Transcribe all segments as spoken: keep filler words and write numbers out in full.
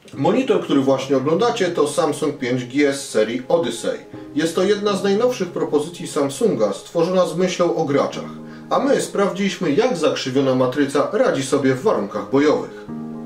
Monitor, który właśnie oglądacie, to Samsung pięć G z serii Odyssey. Jest to jedna z najnowszych propozycji Samsunga, stworzona z myślą o graczach. A my sprawdziliśmy, jak zakrzywiona matryca radzi sobie w warunkach bojowych.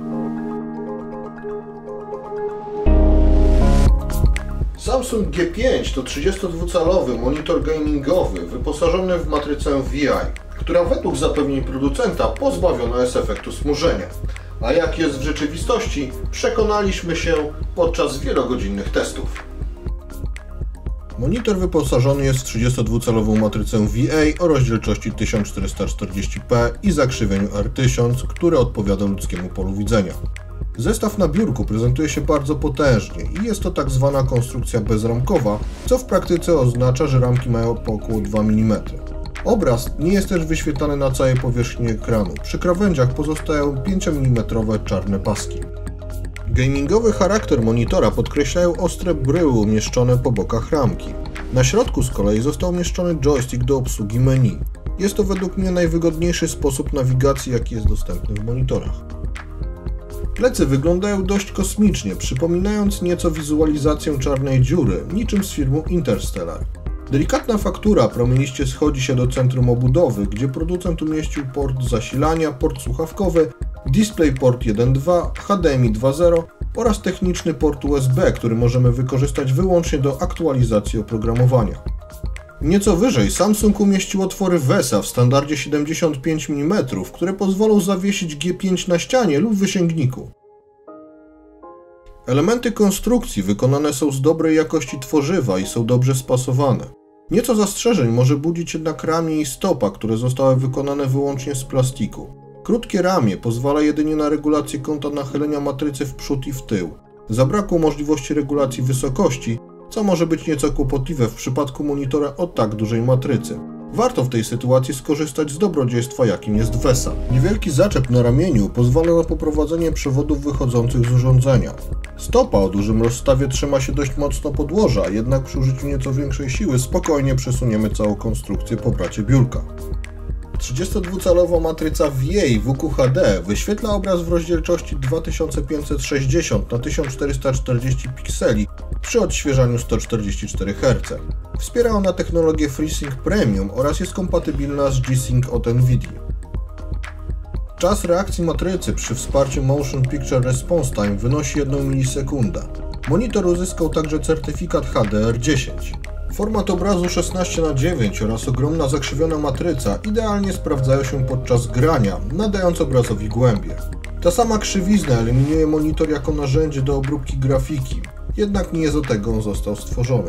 Samsung G pięć to trzydziestodwucalowy monitor gamingowy wyposażony w matrycę V I, która według zapewnień producenta pozbawiona jest efektu smużenia. A jak jest w rzeczywistości, przekonaliśmy się podczas wielogodzinnych testów. Monitor wyposażony jest w trzydziestodwucalową matrycę V A o rozdzielczości tysiąc czterysta czterdzieści p i zakrzywieniu R tysiąc, które odpowiada ludzkiemu polu widzenia. Zestaw na biurku prezentuje się bardzo potężnie i jest to tak zwana konstrukcja bezramkowa, co w praktyce oznacza, że ramki mają po około dwa milimetry. Obraz nie jest też wyświetlany na całej powierzchni ekranu. Przy krawędziach pozostają pięciomilimetrowe czarne paski. Gamingowy charakter monitora podkreślają ostre bryły umieszczone po bokach ramki. Na środku z kolei został umieszczony joystick do obsługi menu. Jest to według mnie najwygodniejszy sposób nawigacji, jaki jest dostępny w monitorach. Plecy wyglądają dość kosmicznie, przypominając nieco wizualizację czarnej dziury, niczym z filmu Interstellar. Delikatna faktura promieniście schodzi się do centrum obudowy, gdzie producent umieścił port zasilania, port słuchawkowy, DisplayPort jeden dwa, H D M I dwa zero oraz techniczny port U S B, który możemy wykorzystać wyłącznie do aktualizacji oprogramowania. Nieco wyżej Samsung umieścił otwory V E S A w standardzie siedemdziesiąt pięć milimetrów, które pozwolą zawiesić G pięć na ścianie lub wysięgniku. Elementy konstrukcji wykonane są z dobrej jakości tworzywa i są dobrze spasowane. Nieco zastrzeżeń może budzić jednak ramię i stopa, które zostały wykonane wyłącznie z plastiku. Krótkie ramię pozwala jedynie na regulację kąta nachylenia matrycy w przód i w tył. Zabrakło możliwości regulacji wysokości, co może być nieco kłopotliwe w przypadku monitora o tak dużej matrycy. Warto w tej sytuacji skorzystać z dobrodziejstwa, jakim jest V E S A. Niewielki zaczep na ramieniu pozwala na poprowadzenie przewodów wychodzących z urządzenia. Stopa o dużym rozstawie trzyma się dość mocno podłoża, jednak przy użyciu nieco większej siły spokojnie przesuniemy całą konstrukcję po bracie biurka. trzydziestodwucalowa matryca V A W Q H D wyświetla obraz w rozdzielczości dwa tysiące pięćset sześćdziesiąt na tysiąc czterysta czterdzieści pikseli przy odświeżaniu sto czterdzieści cztery herce. Wspiera ona technologię FreeSync Premium oraz jest kompatybilna z G-Sync od Nvidia. Czas reakcji matrycy przy wsparciu Motion Picture Response Time wynosi jedną milisekundę. Monitor uzyskał także certyfikat H D R dziesięć. Format obrazu szesnaście na dziewięć oraz ogromna zakrzywiona matryca idealnie sprawdzają się podczas grania, nadając obrazowi głębię. Ta sama krzywizna eliminuje monitor jako narzędzie do obróbki grafiki, jednak nie jest do tego on został stworzony.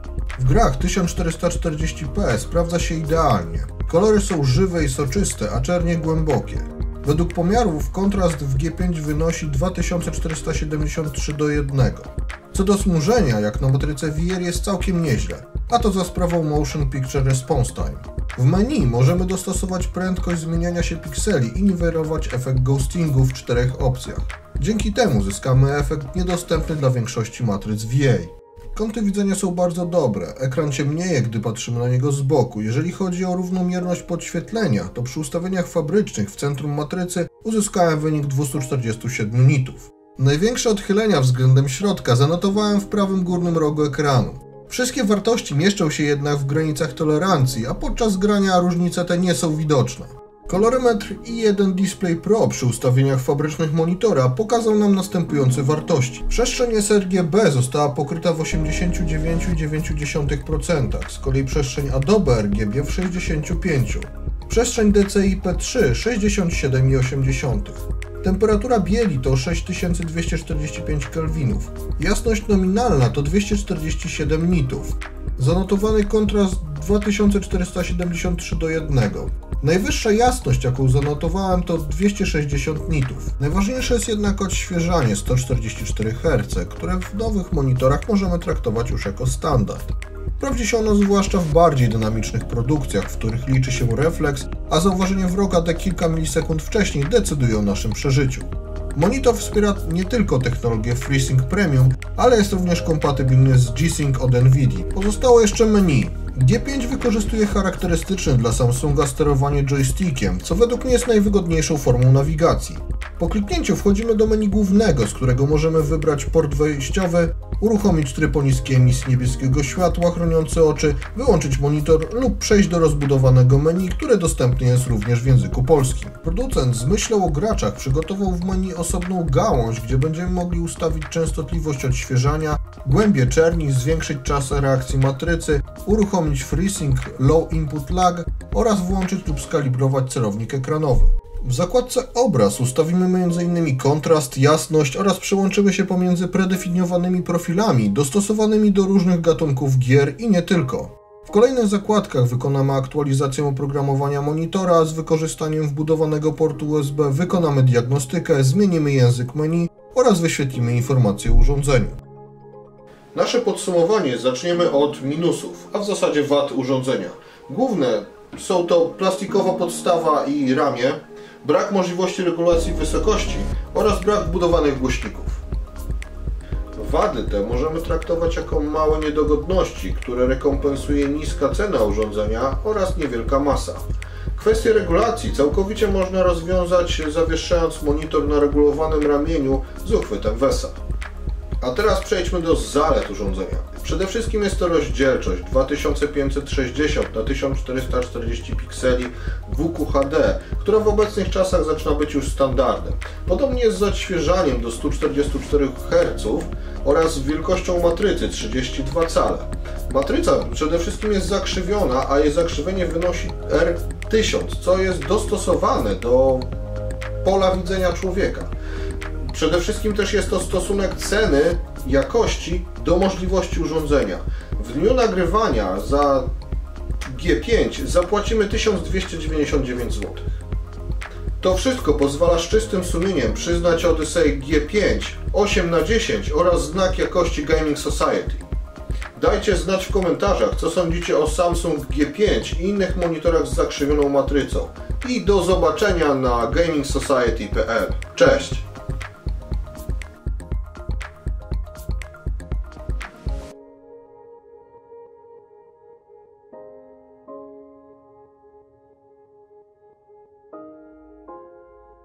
W grach tysiąc czterysta czterdzieści p sprawdza się idealnie. Kolory są żywe i soczyste, a czernie głębokie. Według pomiarów kontrast w G pięć wynosi dwa tysiące czterysta siedemdziesiąt trzy do jednego. Co do smużenia, jak na matryce V R jest całkiem nieźle, a to za sprawą Motion Picture Response Time. W menu możemy dostosować prędkość zmieniania się pikseli i niwelować efekt ghostingu w czterech opcjach. Dzięki temu zyskamy efekt niedostępny dla większości matryc V A. Kąty widzenia są bardzo dobre, ekran ciemnieje, gdy patrzymy na niego z boku. Jeżeli chodzi o równomierność podświetlenia, to przy ustawieniach fabrycznych w centrum matrycy uzyskałem wynik dwieście czterdzieści siedem nitów. Największe odchylenia względem środka zanotowałem w prawym górnym rogu ekranu. Wszystkie wartości mieszczą się jednak w granicach tolerancji, a podczas grania różnice te nie są widoczne. Kolorymetr I jeden Display Pro przy ustawieniach fabrycznych monitora pokazał nam następujące wartości. Przestrzeń S R G B została pokryta w osiemdziesiąt dziewięć przecinek dziewięć procent, z kolei przestrzeń Adobe R G B w sześćdziesiąt pięć procent. Przestrzeń D C I P trzy sześćdziesiąt siedem przecinek osiem procent. Temperatura bieli to sześć tysięcy dwieście czterdzieści pięć kelwinów. Jasność nominalna to dwieście czterdzieści siedem nitów. Zanotowany kontrast dwa tysiące czterysta siedemdziesiąt trzy do jednego. Najwyższa jasność, jaką zanotowałem, to dwieście sześćdziesiąt nitów. Najważniejsze jest jednak odświeżanie sto czterdzieści cztery herce, które w nowych monitorach możemy traktować już jako standard. Sprawdzi się ono zwłaszcza w bardziej dynamicznych produkcjach, w których liczy się refleks, a zauważenie wroga de kilka milisekund wcześniej decyduje o naszym przeżyciu. Monitor wspiera nie tylko technologię FreeSync Premium, ale jest również kompatybilny z G-Sync od Nvidia. Pozostało jeszcze menu. G pięć wykorzystuje charakterystyczne dla Samsunga sterowanie joystickiem, co według mnie jest najwygodniejszą formą nawigacji. Po kliknięciu wchodzimy do menu głównego, z którego możemy wybrać port wejściowy, uruchomić tryb o niskiej emisji niebieskiego światła chroniący oczy, wyłączyć monitor lub przejść do rozbudowanego menu, które dostępne jest również w języku polskim. Producent z myślą o graczach przygotował w menu osobną gałąź, gdzie będziemy mogli ustawić częstotliwość odświeżania, głębię czerni, zwiększyć czas reakcji matrycy, uruchomić FreeSync Low Input Lag oraz włączyć lub skalibrować celownik ekranowy. W zakładce Obraz ustawimy m in kontrast, jasność oraz przełączymy się pomiędzy predefiniowanymi profilami dostosowanymi do różnych gatunków gier i nie tylko. W kolejnych zakładkach wykonamy aktualizację oprogramowania monitora, z wykorzystaniem wbudowanego portu U S B wykonamy diagnostykę, zmienimy język menu oraz wyświetlimy informacje o urządzeniu. Nasze podsumowanie zaczniemy od minusów, a w zasadzie wad urządzenia. Główne są to plastikowa podstawa i ramię, brak możliwości regulacji wysokości oraz brak wbudowanych głośników. Wady te możemy traktować jako małe niedogodności, które rekompensuje niska cena urządzenia oraz niewielka masa. Kwestię regulacji całkowicie można rozwiązać, zawieszając monitor na regulowanym ramieniu z uchwytem Wesa. A teraz przejdźmy do zalet urządzenia. Przede wszystkim jest to rozdzielczość dwa tysiące pięćset sześćdziesiąt na tysiąc czterysta czterdzieści pikseli W Q H D, która w obecnych czasach zaczyna być już standardem. Podobnie jest z odświeżaniem do stu czterdziestu czterech herców oraz wielkością matrycy trzydzieści dwa cale. Matryca przede wszystkim jest zakrzywiona, a jej zakrzywienie wynosi R tysiąc, co jest dostosowane do pola widzenia człowieka. Przede wszystkim też jest to stosunek ceny, jakości do możliwości urządzenia. W dniu nagrywania za G pięć zapłacimy tysiąc dwieście dziewięćdziesiąt dziewięć złotych. To wszystko pozwala z czystym sumieniem przyznać Odyssey G pięć osiem na dziesięć oraz znak jakości Gaming Society. Dajcie znać w komentarzach, co sądzicie o Samsung G pięć i innych monitorach z zakrzywioną matrycą. I do zobaczenia na gaming society kropka p l. Cześć!